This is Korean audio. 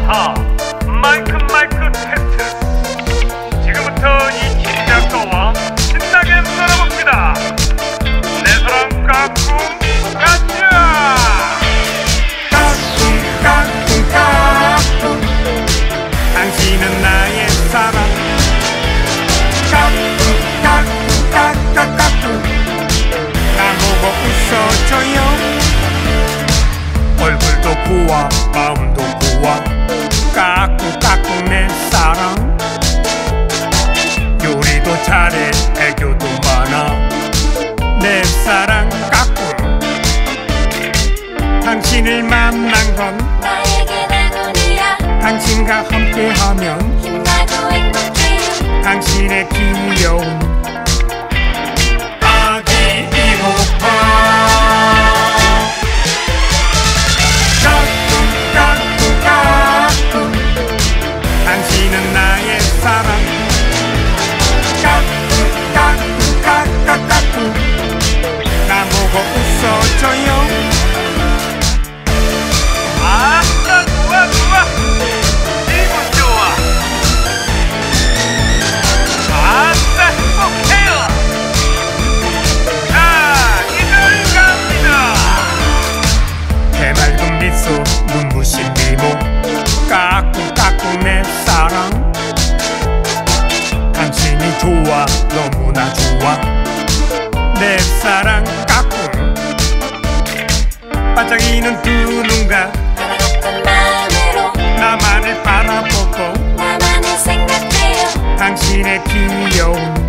아하 마이크 테스트. 지금부터 이 김작가와 신나게 놀아봅니다. 내 사랑 까꿍 가자. 까꿍 당신은 나의 사랑. 까꿍 나보고 웃어줘요. 얼굴도 고와 마음도 고와. 까꿍 내 사랑. 요리도 잘해 애교도 많아. 내 사랑 까꿍. 당신을 만난 건 나에겐 행운이야. 당신과 함께하면 힘나고 행복해. 당신의 귀여운 아기 이모파. 까꿍 당신은 나의 사랑. 까꿍 나보고 웃어줘요. 아싸 좋아 기분 좋아. 아싸 행복해요. 자 이들 갑니다. 해맑은 미소 눈부신 미모. 까꿍 내 사랑. 당신이 좋아 너무나 좋아. 내 사랑 까꿍. 반짝이는 두 눈과 하나 같은 마음으로 나만을 바라보고 나만을 생각해요. 당신의 귀여운